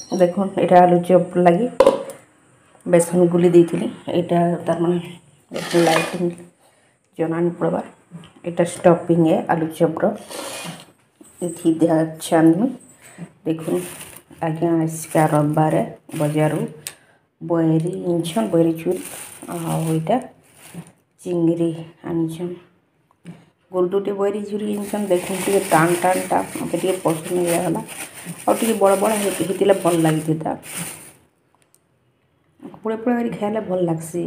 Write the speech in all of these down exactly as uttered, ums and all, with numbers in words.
देखो यहाँ आलू चप लगी बेसन गुली देती यहाँ तार माने लाइटिंग जना नहीं पड़वा यहाँ स्टफिंग है आलू चप्र ये दिया छानू देखो आज्ञा इसका रविवार बजार बैरी इंछन बैरी चूल आईटा चिंगरी आनीछन गोलटुटे बैरी चूरी इंछन देखो टे टाण टाण टा मत पसंद नहीं गला और टे बड़ बड़ होता भल लगी पुड़े पुड़े कर खाइले भल लगसी।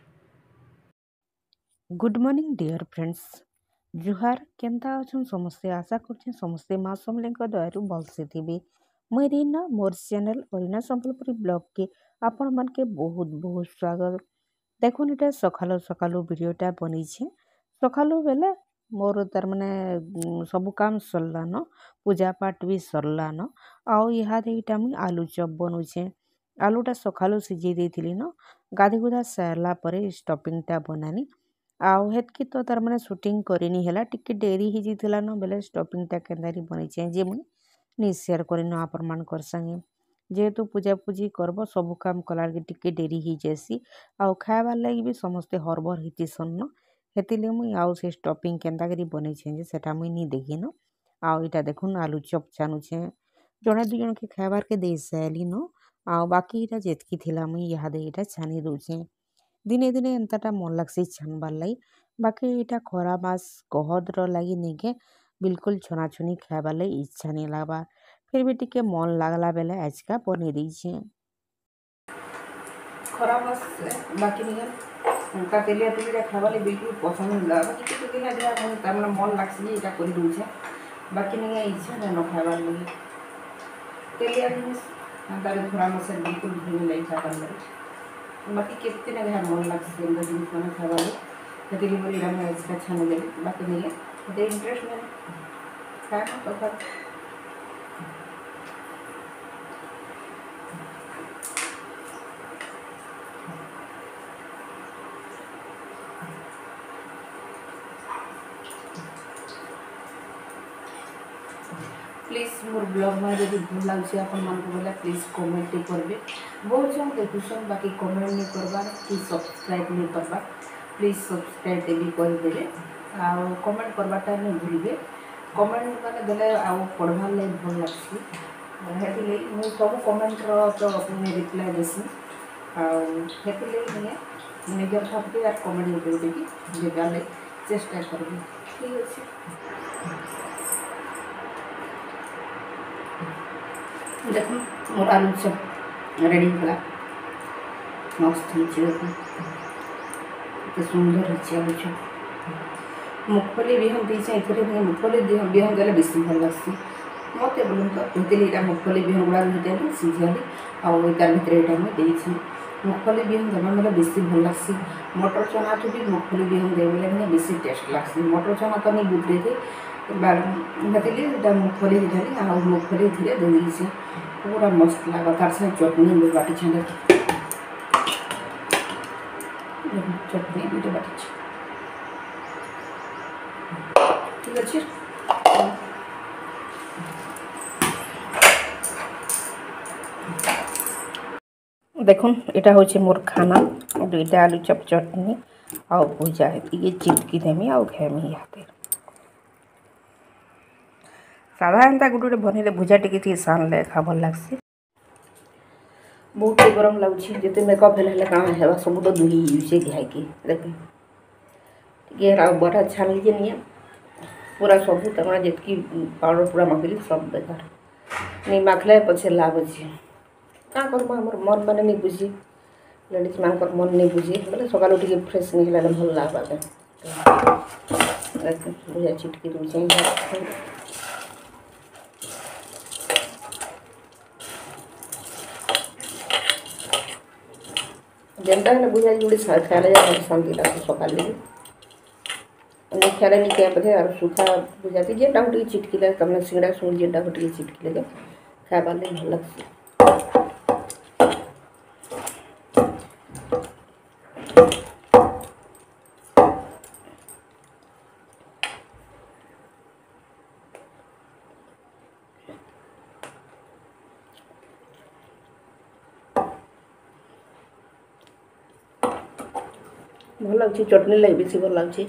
गुड मॉर्निंग डियर फ्रेंड्स जुहार केंता अच्छन समस्ते आशा कर समस्ते माँ समले दयारू भलसे थे मुई रीना मोर चैनल रीना संबलपुरी ब्लॉग के आपण मन के बहुत बहुत स्वागत। देखो ये सकालु सकालु वीडियोटा बनी सकालु बेले मोर तार माने सब काम सरलान पूजा पाठ भी सरलान आउ यहाँ मुई आलू चप बनूचे आलूटा सकालु सिझे देती न गाधी गुधा सारला स्टफिंगटा बनानी आउ हेतकी तो तार माने शूटिंग करनी है टिके डेरी ही जीतला न बेले स्टफिंगटा केंदारी बनीचे जे मुई नि शेयर करन आपण मानकर संगे जेहेतु पूजा पूजी करब सब काम कला टिके डेरी ही जैसी आउ खाइबार लगी भी समस्ते हरबर हिती सन्न हेतिले मुई आउ से स्टफिंग केंदा करी बनईछे जे सेटा मुई नि देखिन आउ इटा देखुन आलू चप छानुछे जड़े दु जन के खाइबार के दे साइली न आउ बाकी इटा जेतकी थिला मुई यहाँ दे इटा छानी दउछे दिने दिने एंताटा मन लगसी छानबार लगी बाकी इटा खरा मास गहद्र लगी नहीं के बिल्कुल छनाछुनी खाइबार लगी इच्छा नहीं लगवा फिर भी टिके मन लगला बेले आज का बनी दीजिए खरा मास बाकी नहीं उनका तेलिया तेलिया खाइबार लगी बिल्कुल पसंद नहीं लगा बाकी टिके तेलिया तेलिया मन तार माने मन लागसी इटा कर दूछे बाकी नहीं इच्छा नहीं न खाइबार लगी तेलिया जिनिस तार खरा मास बिल्कुल भी नहीं खाइबार लगी बाकी कितने ना घर मन लगसे जिनिस मैंने खावा खेती बोली रहा मैं इसका छाने लगी बाकी नहीं है दे इंटरेस्ट में खाया तो खा प्लीज मोर ब्लॉग में जब भूल लगे आपण मान को बोला प्लीज कमेंट करबे बहुत जन देखुसन बाकी कमेंट नहीं करबार कि सब्सक्राइब नहीं करबार प्लीज सब्सक्राइब भी कर देबे आ कमेंट करबाटा नहीं भूलबे कमेंट माने देले आ पढ़बार लागि भल लागसी हेति ले मु सब कमेंट रो तो अपने रिप्लाई देसी आ हेति ले नहीं निजर सबके यार कमेंट कर देबी जे गाले चेष्टा करबी ठीक अछि देखो मोर आलू चप रेडी होला मस्त होइछे देखो के सुंदर होइछे आलू चप मुखफली बिहन दीछे इथरे में मुखफली बिहन गले बेसी भल लागसी मते बोलुन तो हेतिले इटा मुखफली बिहन गुडा हेते सिझाली आ तार भितर इटा में देइछे मुखफली बिहन देबा मतलब बेसी भल लागसी मटर चना तो भी मुखफली बिहन देबले में बेसी टेस्ट लागसी मटर चना तो नहीं बुदरे थे बाल हेतिले इटा मुखफली दिधाली आ मुखफली धीरे दे दीछे पूरा मस्त लगा तार से चटनी में बाटी छाने चटनी भी बाटी ठीक अच्छे देखुन यहाँ हूँ मोर खाना दुईटा आलू चप चटनी आ भुजा ये चिटकी देमी आ खाएमी इहाते साधा एंता गोटे गोटे बनइले भुजा टिके सानले खा भल लागसी बहुत गरम लगुच जिते मेकअप हेल्ले कम है सब तो दुही यूजे घाइकी देखे टे बड़ा छान लीजिए नहीं पूरा सब तक जितकी पाउडर पूरा माखिली सब बेकार नहीं माखले पछे लाभ अच्छे क्या करम आम मन मैंने नहीं बुझी लेडीज मान मन नहीं बुझी बोले सकाल टे फ्रेश नहीं है भल लगे भुजा चिटकी दूचे जेनटा है बुझा जुड़ी खाए शांति लगती सकाल खाए नहीं क्या पथे और सुखा बुझाती जेटा टे चिटकी लगे तमने सिंगड़ा सुन जेटा टे चिटकी लगे खाइबार लगे भल लगसी भल लाଗୁଛି चटनी लगे बेसी भल लाଗୁଛି।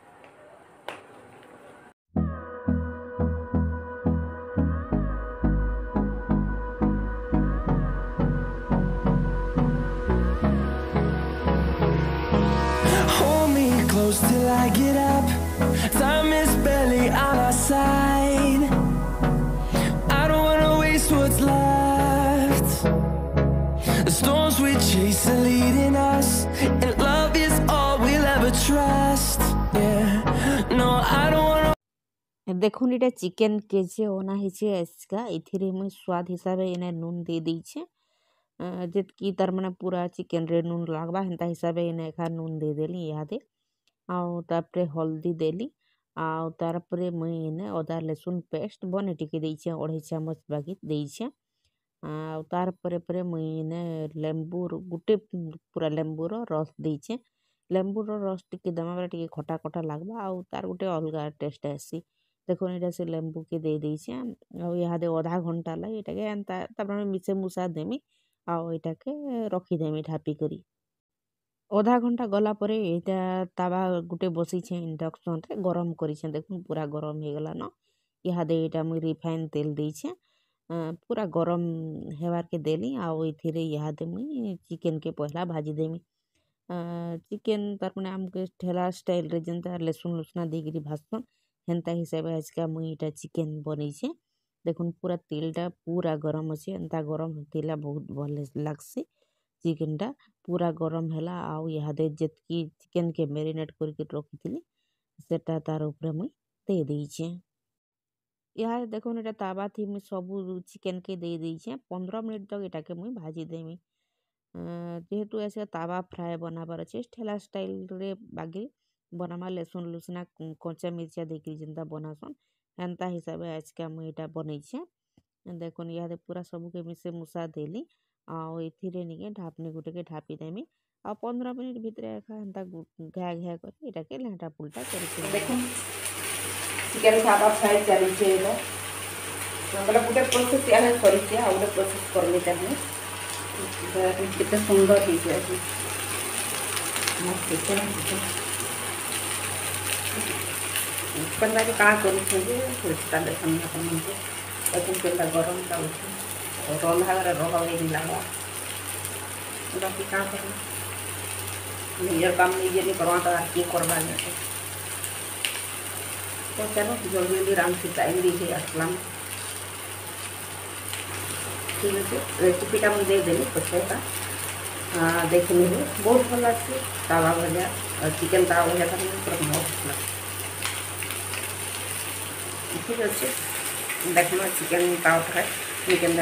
Hold me close till I get up. Time is barely on our side. I don't wanna waste what's left. The storms we chase are leading us, and love is all we'll ever trust. Yeah, no, I don't wanna. देखुन इटा chicken KJ ओना हिचे एसका इथिरे मुई स्वाद हिसाब एने नून दे दीछे जितकी तार माने पूरा चिकेन रे नून लागबा हेंता हिसाब एने एखा नून दे देली इहादे आउ तापरे हल्दी देली आउ तारपरे मुई एने अदा लहसुन पेस्ट बने टिके देइछे अढ़ाई चामच बागी देइछे आउ तारपरे परे मुई एने लेंबू गुटे पूरा लेंबूर रस देइछे लेंबूर रस टिके दमा बेले टिके खटा खटा लागबा आउ तार गुटे अलगा टेस्ट आसी देखो ये से लेंबू के दे दीछे इहादे आधा घंटा लगे इटाके एंता तापर मिसे मुसा देमी आउ इटाके रखीदेमी ढापी करी आधा घंटा गला परे एटा तावा गुटे बसीछे इंडक्शन रे गरम करिछे देखुन पूरा गरम हो गला न इहादे एटा मुई रिफाइन तेल देइछे पूरा गरम हेबार के देली आउ इथिरे इहादे मुई चिकेन के पहला भाजी देमी चिकेन तार माने हमके ठेला स्टाइल रे जेंता लहसुन लुसना देगिरी भाजसन हेंता हिसाब आजका मुई इटा चिकेन बनैछे देखुन पूरा तेलटा पूरा गरम अच्छे एंता गरम तेला बहुत भल लागसी चिकेनटा पूरा गरम हैला आउ इहादे जेतकी चिकेन के मैरिनेट करके रखिथिली सेटा तार ऊपर मुई दे देइछे इहा देखुन एटा तावा थी मुई सबु चिकेन के दे देइछे पंद्रह मिनट तक एटा के मुई भाजी देमी जेहेतु ऐसे तावा फ्राई बनाबार अच्छे ठेला स्टाइल रे बागी बनामा लहसुन लुसना कच्चा मिर्चा देकर जेनता बनासन एंता हिसाब आजका मुई इटा बनैछे देखुन इहादे पूरा सबके मिसे मुसा देली आउ एथिरे निके ढापनी गुटे के ढापी देमी आ पंद्रह मिनट भितर एखा एंता घा घा कर इटाके लेंटा पुलटा करके देखुन चिकेन खाबा फ्राई चलीछे एलो मतलब गुटे प्रोसेस याने करिछे आ गुटे प्रोसेस करले ताने कितने सुंदर ही है मस्त चिकेन पंद्रह के कहाँ करूँ देखन अपन तेल गरम लागे रंधा रह लगा बाकी क्या कर निजर काम निजे नहीं करवा तो किए करवा तो चलो जल्दी जल्दी राम से टाइम दीजिए आसलाम ठीक है रेसिपीटा मुझे दे देली पछेका देख लीजिए बहुत भल लगे तावा भजा चिकेन तावा भजा पूरा मस्त लगे ठीक अच्छे देखना चिकेन तावा फ्राए चिकेन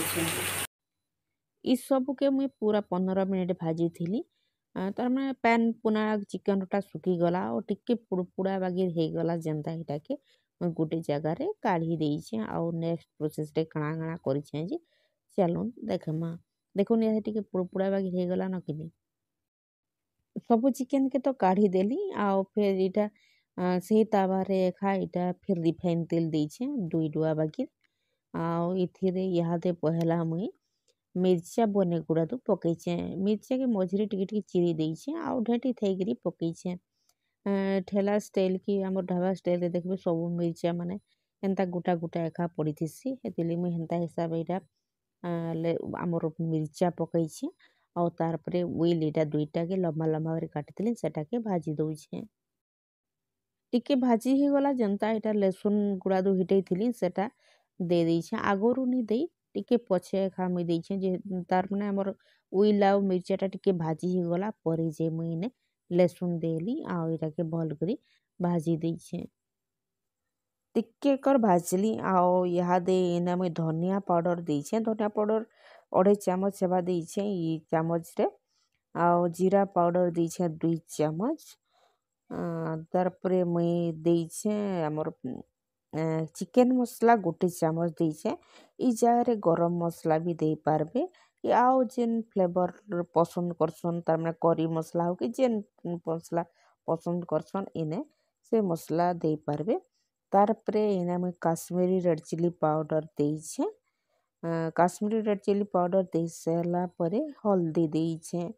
कर सब के मुई पूरा पंद्रह मिनट भाजी थी तार मैंने पैन पुना चिकेनटा सुखीगला और टिके पुड़पुड़ा बागी हो गला जेनता यहाँ के मुई गोटे जगार काढ़ी देचे आउ नेक्स्ट प्रोसेस रे काଣା काଣା करिछे जे चलून देखमा देखुन यहाँ टिके पुड़पुड़ा बागी हो गला न कि सब चिकेन के तो काढ़ी देली आउ फिर इटा से तावारे खा इटा फिर रिफाइन तेल देछे दुई डुआ बागी आउ इथिरे इहादे पहला मुई मिर्चा बने गुड़ा तो पकईचे मिर्चा के मझे टिके टिके चिरी देछे आउ ढेटी थैकरी पकईचे ठेला स्टाइल की आम ढाबा स्टाइल रे देखबे सब मिर्चा माने एंता गोटा गोटा एका पड़ी थी हेतिली मुई हेंता हिसाब एटा आमर मिर्चा पकईचे आउ तार परे उइल एटा दुईटा के लम्बा लम्बा करे काटिथिली सेटा के भाजी दउछे टिके भाजी ही गला जनता एटा लहसुन गुड़ा दो हिटैथिली सेटा दे देछे आगरु नि देई टिके पछे खा मुई देछे जे तार माने हमर उइल आउ मिर्चाटा टिके भाजी ही गला परे जे मुई ने लहसुन देली आउ एटा के भल करी भाजी देछे टिके कर भाजली आउ इहादे एना मुई धनिया पाउडर देछे धनिया पाउडर अढ़ाई चामच सेवा देछे ई चामच रे आउ जीरा पाउडर देछे दुई चामच तार परे मुई देछे हमर चिकेन मसला गोटे चामच देछे ई जारे गरम मसला भी दे पारबे आउ जेन फ्लेवर पसंद करसन तार माने करी मसला हो कि जेन मसला पसंद करसन इने से मसला दे पारबे तार परे इने मुई काश्मीरी रेड चिली पाउडर देछे काश्मीरी रेड चिली पाउडर दे सारा परे हल्दी देछे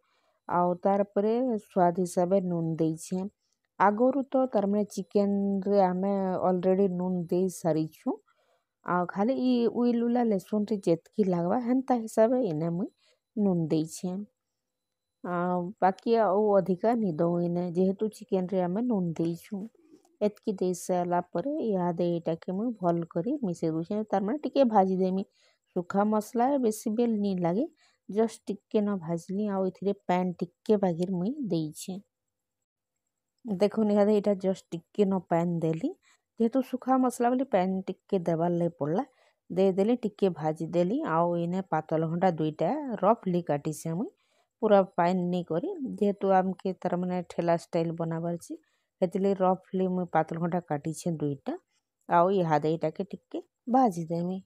आउ तार परे स्वाद हिसाब नून देछे। आगरू तो तार माने चिकेन रे आमे ऑलरेडी नून दे सारिछु आ खाली ई उइल उला लहसुन रे जेतकी लागबा हेन्ता हिसाब इने मुई नून देछे। आ बाकी आउ अधिका नि दऊ इने जेहेतु चिकेन रे आमे नून देछु। एतकी दे सारा परे इहादे एटा के मुई भल करी मिसे दुछे तार माने टिके भाजी देमी। सुखा मसला बेसी बेल नी लागे जस्ट टिके न भाजली आउ इथिरे पैन टिके बागिर मुई देइछे। देखुन इहादे एटा जस्ट टिके न पैन देली जेहेतु सुखा मसला बोली पैन टिके देवार ले पड़ला दे देली टिके भाजी देली आउ इने पातल घंटा दुईटा रफली काटी से मुई पूरा पाइन नी करी जेहेतु आमके तार माने ठेला स्टाइल बनाबार छी हेतिले रफली मुई पातल घंटा काटी छे दुईटा आउ इहादे एटा के टिके भाजी देमी।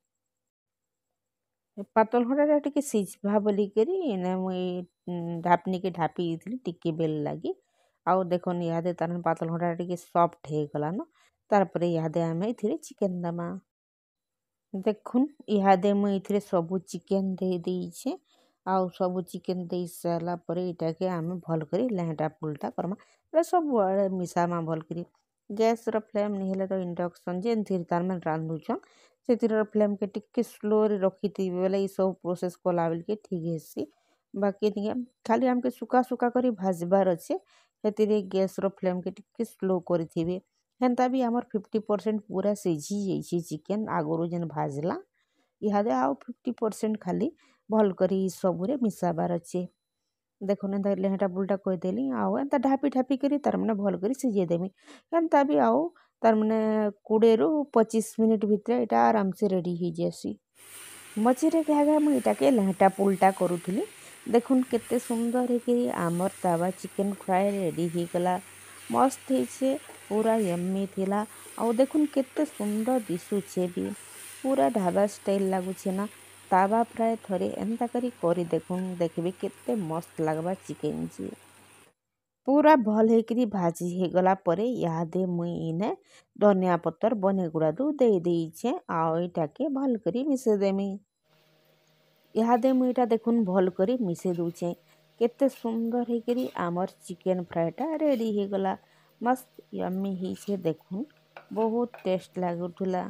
पातल घंटा टिके सिझबा बोली करी इने मुई ढापनी के ढापी इथली टिके बेल लागी आउ देखुन इहादे तार पातल घंटा टिके सॉफ्ट हे गला न तार परे इहादे आमे इथिरे चिकेन दमा। देखुन इहादे मुई इथिरे सबु चिकेन दे देइछे आउ सबु चिकेन दे सारा परे इटा के आमे भल करी लेहटा पुलटा करमा रे सब आड़े मिसामा भल करी। गैस रो फ्लेम नि हेले तो इंडक्शन जेन थी तार में रांधुछन से फ्लेम के टिके स्लो रे रखी थी बेले ई सब प्रोसेस कला बेल के ठीक हेसी। बाकी निके खाली हमके सुका सुका करी भाजबार अच्छे हेतिरे गैस रो फ्लेम के टिके स्लो करी थिबे हेन्ता भी हमर फिफ्टी परसेंट पूरा सिझी जाइछी चिकेन आगरो जेन भाजला इहादे आउ फिफ्टी परसेंट खाली भल करी सबुरे मिसाबार अच्छे। देखो एंता लेहटा बुलटा कह देली आउ एंता ढापी ढापी करी तार माने भल करी सिझे देमी एंता भी आउ तार माने बीस रु पच्चीस मिनिट भितरे एटा आराम से रेडी हो जासी। मझिरे घाघा मुई एटा के लेहटा पुलटा करूथली देखुन केते सुंदर है कि आमर तावा चिकेन फ्राई रेडी हो गला मस्त है पूरा यम्मी थिला आउ देखुन केते सुंदर दिसुछे भी पूरा ढाबा स्टाइल लागुछे ना तावा फ्राई थरे एंता करी करी देखुन देखबे केते मस्त लागबा चिकेन जी पूरा भल हेकरी भाजी हे गला परे यादे मुई इने धनिया पत्तर बने गुड़ा दू दे देइछे आउ एटा के भल करी मिसे देमी। यादे मुई एटा देखुन भल करी मिसे दूछे केते सुंदर हेकरी आमर चिकेन फ्राईटा रेडी हे गला मस्त यम्मी ही छे देखुन बहुत टेस्ट लागुथुला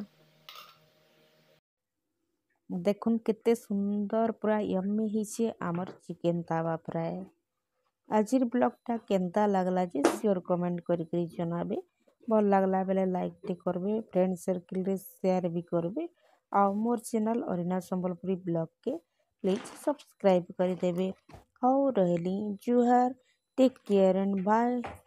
देखुन केते सुंदर पूरा यम्मी ही छे आमर चिकेन तावा फ्राई। आजिर ब्लॉगटा केंता लागला जे श्योर कमेंट करी करी जनाबे भल लागला बेले लाइक टे करबे फ्रेंड सर्किल रे शेयर भी करबे आउ मोर चैनल अरिना संबलपुरी ब्लॉग के प्लीज सब्सक्राइब कर देबे। हाउ रहली जुहार टेक केयर एंड बाय।